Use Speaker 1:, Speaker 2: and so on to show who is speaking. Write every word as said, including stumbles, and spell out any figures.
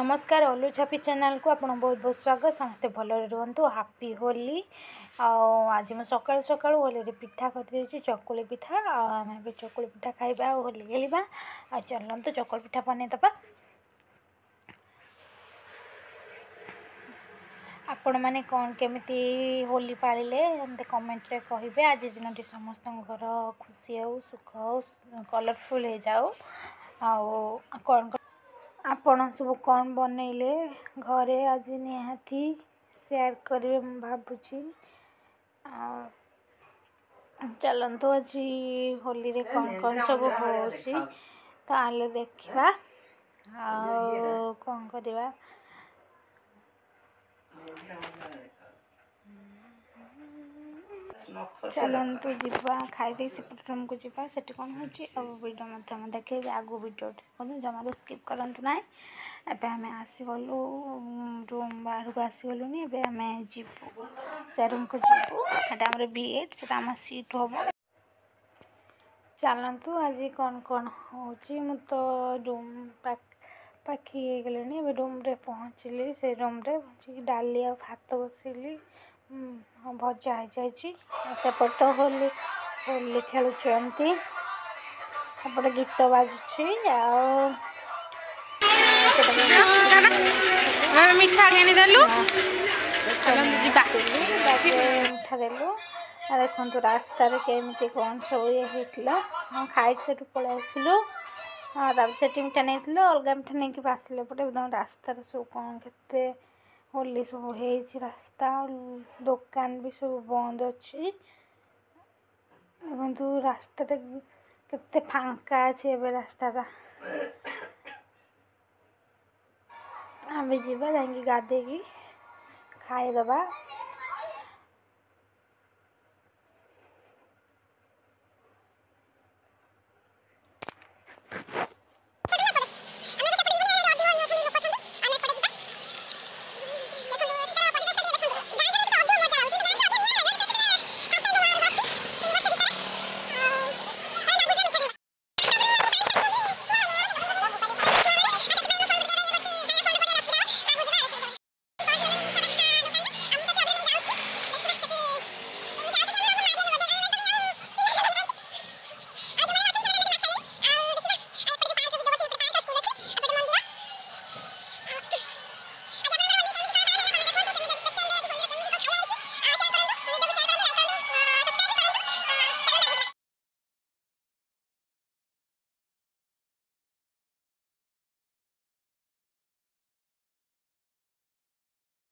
Speaker 1: नमस्कार ओलू छापी चैनल को आप बहुत बहुत स्वागत। समस्ते भलरे रुहतु। हैप्पी होली। आज मैं सकाल सकाल होली पिठा कर चकुली पिठा आम चकुली पिठा खाइबा होली खेलवा। आ चलते चकुली पिठा बनईदबा। आपण मैंने कौन केमिति होली पालिले एमती कमेंट रे कहिबे। आज दिन समस्त घर खुशी हो सुख हो कलरफुल हो जाओ। आ कौन आपण सब कौन बनइले घरे आज निहाती शेयर करेंगे मैं भावुची। चलतु आज होली रे कौन कौन सब होची ताले देखा कौन करवा। चलतु जीवा खाई सेपट को जीवा से कौन होडियो मत देखे आगु वीडियो जमा स्किप करूँ ना। एबे आम आसीगलु रूम बाहर को आसीगलुनि। एबे आम जीवु से रूम को जीवु एटा बी एड से सीट हम। चलतु आज कौन कौन होची मु तो रूम पाक पाखी गले रूम रे पहुँचली। से रूम रे पहुँच डाली आ भात बसिली भजा हो जापट होली होली खेलुंट सेपटे गीत बाजुची
Speaker 2: मिठा किदेलु
Speaker 1: मिठा देलु। देखु रास्ता केमी कौन सब ये होता खाई से पलि आसलु से मिठा नहीं अलग मिठा नहीं आसले पटे एकदम रास्तार सब कौन के होली सब हो रास्ता दुकान भी सब बंद अच्छी। देखु रास्ता केते फांका अच्छे एबे रास्ता आम जीवा जा गाधे खाईदबा।